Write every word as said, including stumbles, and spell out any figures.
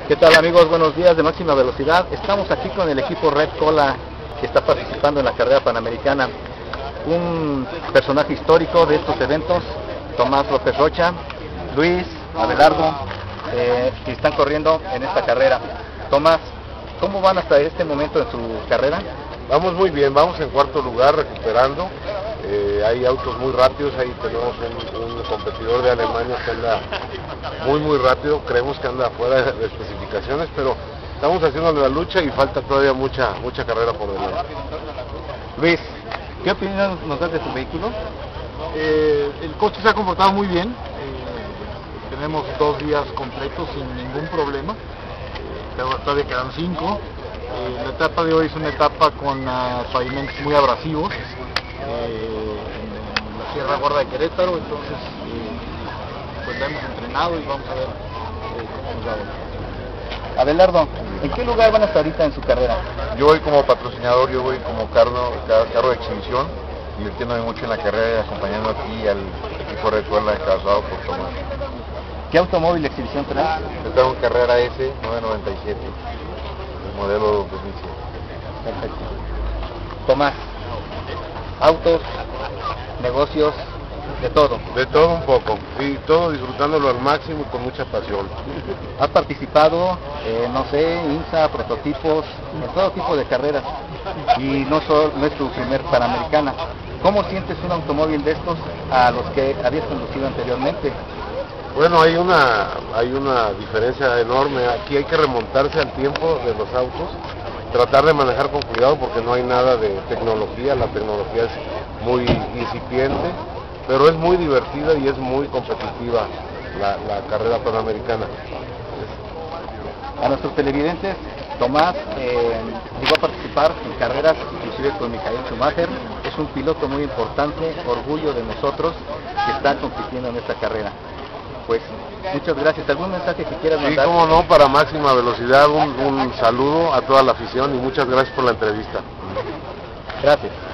¿Qué tal, amigos? Buenos días de Máxima Velocidad. Estamos aquí con el equipo Red Cola que está participando en la carrera panamericana. Un personaje histórico de estos eventos, Tomás López Rocha, Luis, Abelardo, eh, que están corriendo en esta carrera. Tomás, ¿cómo van hasta este momento en su carrera? Vamos muy bien, vamos en cuarto lugar recuperando. Eh, hay autos muy rápidos, ahí tenemos un, un competidor de Alemania que anda muy muy rápido, creemos que anda fuera de, de especificaciones, pero estamos haciendo la lucha y falta todavía mucha mucha carrera por delante. Luis, ¿qué opinión nos das de tu vehículo? Eh, el coche se ha comportado muy bien, eh, tenemos dos días completos sin ningún problema, eh, todavía quedan cinco. Eh, la etapa de hoy es una etapa con uh, pavimentos muy abrasivos, eh, en la Sierra Gorda de Querétaro, entonces eh, pues la hemos entrenado y vamos a ver eh, cómo nos va. Abelardo, ¿en qué lugar van hasta ahorita en su carrera? Yo voy como patrocinador, yo voy como carro, carro de exhibición, divirtiéndome mucho en la carrera y acompañando aquí al equipo Red Cola encabezado por Tomás. ¿Qué automóvil de exhibición traes? Yo tengo un Carrera S nueve noventa y siete, el modelo dos mil siete. Perfecto. Tomás, autos, negocios, de todo. De todo un poco, y todo disfrutándolo al máximo y con mucha pasión. Has participado, eh, no sé, INSA, prototipos, en todo tipo de carreras, y no, solo, no es tu primer Panamericana. ¿Cómo sientes un automóvil de estos a los que habías conducido anteriormente? Bueno, hay una, hay una diferencia enorme. Aquí hay que remontarse al tiempo de los autos, tratar de manejar con cuidado porque no hay nada de tecnología, la tecnología es muy incipiente, pero es muy divertida y es muy competitiva la, la carrera panamericana. A nuestros televidentes, Tomás eh, llegó a participar en carreras, inclusive con Michael Schumacher. Es un piloto muy importante, orgullo de nosotros que está compitiendo en esta carrera. Pues muchas gracias. ¿Algún mensaje que quieras mandar? Sí, cómo no, para Máxima Velocidad, un, un saludo a toda la afición y muchas gracias por la entrevista. Gracias.